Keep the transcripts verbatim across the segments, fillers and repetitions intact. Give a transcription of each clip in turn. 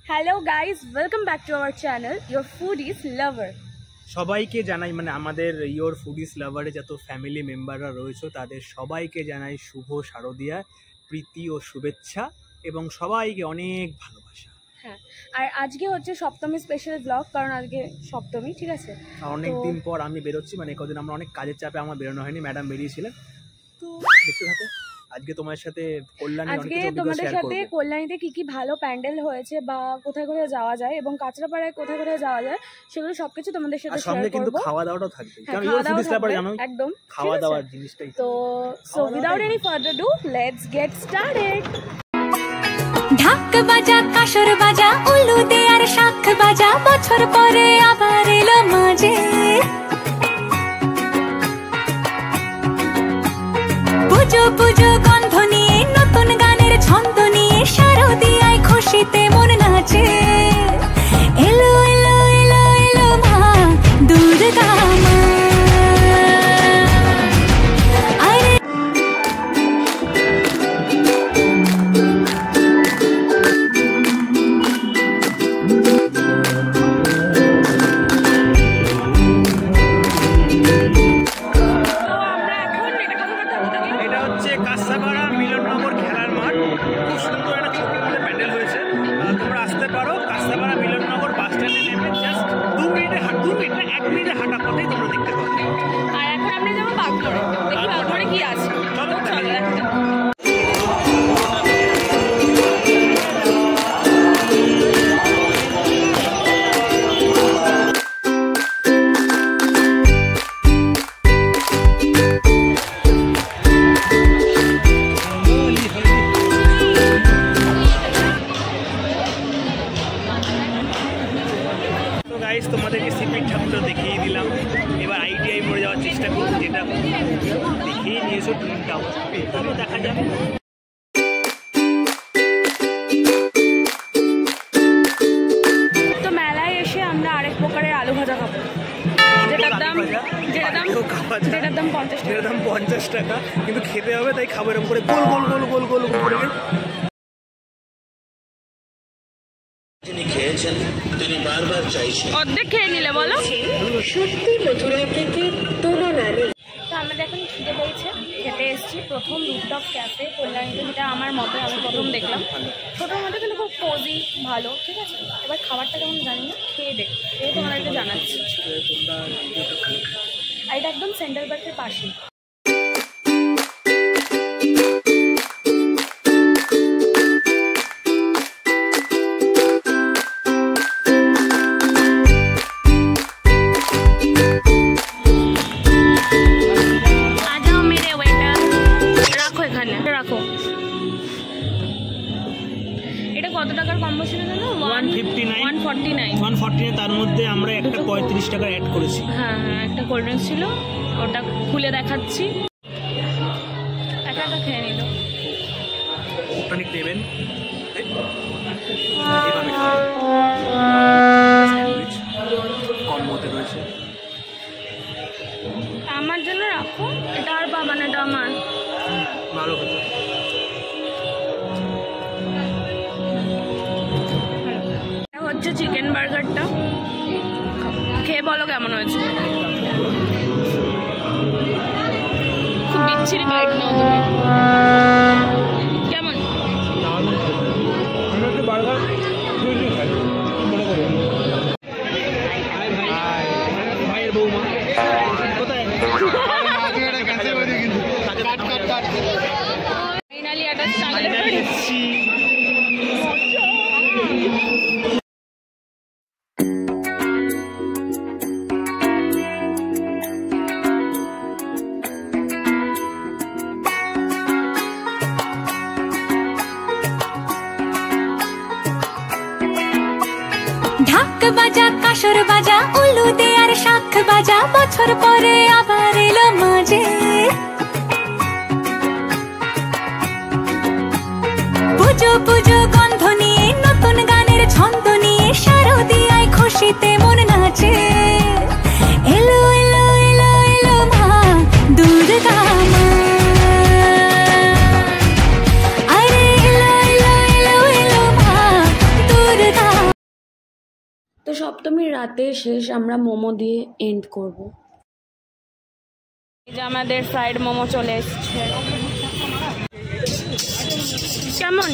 Hello guys, welcome back to our channel, Your Foodies Lover. সবাইকে জানাই মানে আমাদের ইয়োর ফুডিস লাভারে যত ফ্যামিলি মেম্বাররা রয়েছে তাদের সবাইকে জানাই শুভ শারদিয়া প্রীতি ও শুভেচ্ছা এবং সবাইকে অনেক ভালোবাসা। হ্যাঁ, আর আজকে হচ্ছে সপ্তমী স্পেশাল ব্লগ, কারণ আজকে সপ্তমী, ঠিক আছে? অনেক দিন পর আমি বেরোচ্ছি, মানে কদিন আমরা অনেক কাজের চাপে আমার বেরোনো হয়নি, ম্যাডাম বেরিয়েছিলেন। তো দেখতে থাকো আজকে তোমার সাথে কল্যাণী আজকে তোমাদের সাথে কল্যাণীতে কি কি ভালো প্যান্ডেল হয়েছে বা কোথায় কোথায় যাওয়া যায় এবং কাঁচরাপাড়ায় কোথায় কোথায় যাওয়া যায় সেগুলো সবকিছু তোমাদের সাথে শেয়ার করব। কিন্তু খাওয়া দাওয়াটাও থাকবে, কারণ ইয়োর ফুডিস লাভার জানো একদম খাওয়া দাওয়ার জিনিসটাই। তো so without any further do let's get started. ঢাক বাজা কাসর বাজা উলু দে আর শাখ বাজা, বছর পরে আবার এলো মাঝে পুজো পুজো গন্ধ নিয়ে নতুন গানের ছন্দ নিয়ে শারদিয়ায় খুশিতে মন নাচে। এলো এলো এলো এলো মা দুর্গা মা। তোমাদেরকে সিপির ঠাকুরটা দেখিয়ে দিলাম, এবার আইটিআই মোড়ে যাওয়ার চেষ্টা করবো, যেটা দেখিয়ে নিয়েছো টুনটাও, তবে দেখা যাবে। তো মেলায় এসে আমরা আরেক প্রকারের আলু ভাজা খাবো, যেটার দাম যেটার দাম যেটার দাম পঞ্চাশ টাকা দাম পঞ্চাশ টাকা কিন্তু খেতে হবে, তাই খাবো এরকম করে গোল গোল গোল গোল গোল করে। তিনি খেয়েছেন, তিনি বারবার চাইছেন। অর্ধেক খেয়ে নিলে বলো, সত্যি মধুরা থেকে তুলনা নেই। তো আমাদের এখন খিদে পেয়েছে, খেতে এসেছি প্রথম রুফটপ ক্যাফে কল্যাণীতে, যেটা আমার মতে আমি প্রথম দেখলাম। ছোটোর মধ্যে কিন্তু খুব কোজি ভালো, ঠিক আছে? এবার খাবারটা কেমন জানি না, খেয়ে দেখ, খেয়ে তোমাদেরকে জানাচ্ছি। আর এটা একদম সেন্ট্রাল পার্কের পাশে। কত টাকার কম্বো ছিল জানো? One fifty nine one forty nine one forty nine তার মধ্যে আমরা একটা পঁয়ত্রিশ টাকা অ্যাড করেছি। হ্যাঁ হ্যাঁ, একটা কোল্ড ড্রিঙ্কস ছিল, ওটা খুলে দেখাচ্ছি। একা একা খেয়ে নিল। টনিক নেবেন, কম্বোতে রয়েছে। আমার জন্য রাখো, এটা আর পাবা না, এটা আমার। ভালো কথা। হচ্ছে চিকেন বার্গারটা, খেয়ে বলো কেমন হয়েছে। খুব বিচ্ছিরি বাইট নাও তুমি, কেমন? ভাইয়ের বৌমা কোথায়? ফাইনালি একটা চালের বাড়ি। ঢাক বাজা কাসর বাজা উলু দে আর শাখ বাজা, বছর পরে আবার এলো মাঝে পুজো পুজো গন্ধ নিয়ে নতুন গানের ছন্দ নিয়ে শারদিয়ায় খুশিতে মন নাচে। এলো এলো এলো এলো মা দুর্গা মা। আরে এলো এলো এলো এলো মা দুর্গা সপ্তমীর রাতে শেষ আমরা মোমো দিয়ে এন্ড করব। এই যে আমাদের ফ্রাইড মোমো চলে এসছে। কেমন?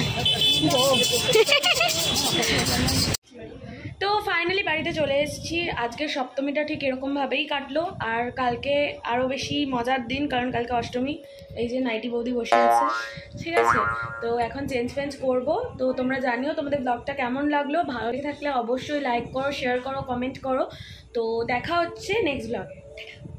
তো ফাইনালি বাড়িতে চলে এসেছি। আজকে সপ্তমীটা ঠিক এরকমভাবেই কাটলো, আর কালকে আরও বেশি মজার দিন, কারণ কালকে অষ্টমী। এই যে নাইটি বৌদি বসে আছে, ঠিক আছে। তো এখন চেঞ্জ ফেঞ্জ করবো। তো তোমরা জানিও তোমাদের ব্লগটা কেমন লাগলো। ভালো লেগে থাকলে অবশ্যই লাইক করো, শেয়ার করো, কমেন্ট করো। তো দেখা হচ্ছে নেক্সট ব্লগে।